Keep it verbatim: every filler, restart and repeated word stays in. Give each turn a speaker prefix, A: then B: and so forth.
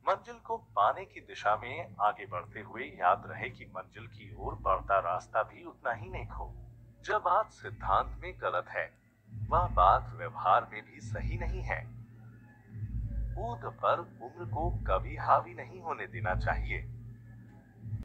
A: मंजिल को पाने की दिशा में आगे बढ़ते हुए याद रहे कि मंजिल की ओर बढ़ता रास्ता भी उतना ही नेक हो। जब बात सिद्धांत में गलत है, वह बात व्यवहार में भी सही नहीं है। कूद पर उम्र को कभी हावी नहीं होने देना चाहिए।